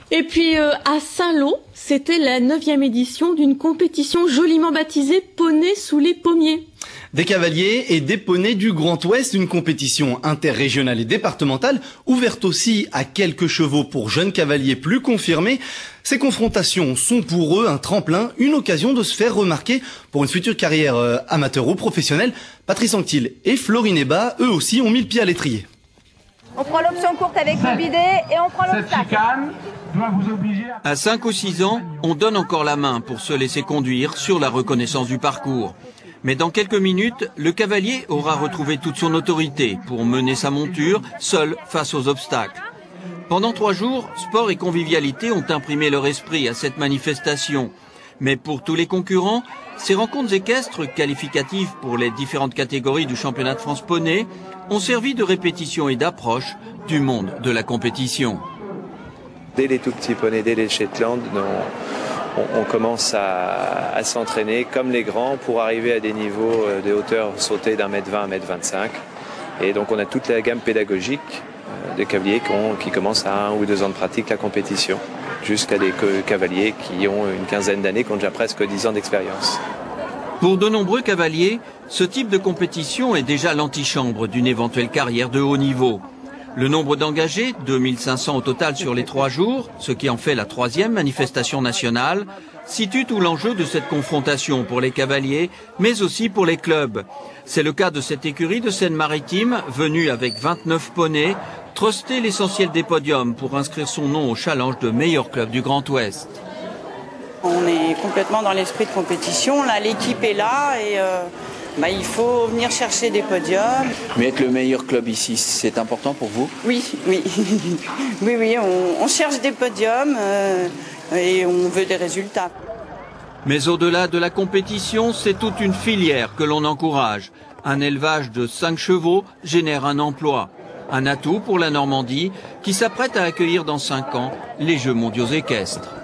Et puis à Saint-Lô, c'était la 9e édition d'une compétition joliment baptisée Poney sous les pommiers. Des cavaliers et des poneys du Grand Ouest, une compétition interrégionale et départementale, ouverte aussi à quelques chevaux pour jeunes cavaliers plus confirmés. Ces confrontations sont pour eux un tremplin, une occasion de se faire remarquer pour une future carrière amateur ou professionnelle. Patrice Anctil et Florine Eba, eux aussi, ont mis le pied à l'étrier. On prend l'option courte avec le bidet et on prend l'obstacle. À 5 ou 6 ans, on donne encore la main pour se laisser conduire sur la reconnaissance du parcours. Mais dans quelques minutes, le cavalier aura retrouvé toute son autorité pour mener sa monture seul face aux obstacles. Pendant 3 jours, sport et convivialité ont imprimé leur esprit à cette manifestation. Mais pour tous les concurrents, ces rencontres équestres qualificatives pour les différentes catégories du championnat de France Poney ont servi de répétition et d'approche du monde de la compétition. Dès les tout petits poneys, dès les Shetland, on commence à s'entraîner comme les grands pour arriver à des niveaux de hauteur sautée d'1m20 à 1m25. Et donc on a toute la gamme pédagogique de cavaliers qui commencent à 1 ou 2 ans de pratique la compétition, jusqu'à des cavaliers qui ont une quinzaine d'années, qui ont déjà presque 10 ans d'expérience. Pour de nombreux cavaliers, ce type de compétition est déjà l'antichambre d'une éventuelle carrière de haut niveau. Le nombre d'engagés, 2500 au total sur les 3 jours, ce qui en fait la 3e manifestation nationale, situe tout l'enjeu de cette confrontation pour les cavaliers, mais aussi pour les clubs. C'est le cas de cette écurie de Seine-Maritime, venue avec 29 poneys, truster l'essentiel des podiums pour inscrire son nom au challenge de meilleur club du Grand Ouest. On est complètement dans l'esprit de compétition, là l'équipe est là et il faut venir chercher des podiums. Mais être le meilleur club ici, c'est important pour vous? Oui, on cherche des podiums et on veut des résultats. Mais au-delà de la compétition, c'est toute une filière que l'on encourage. Un élevage de 5 chevaux génère un emploi. Un atout pour la Normandie qui s'apprête à accueillir dans 5 ans les Jeux mondiaux équestres.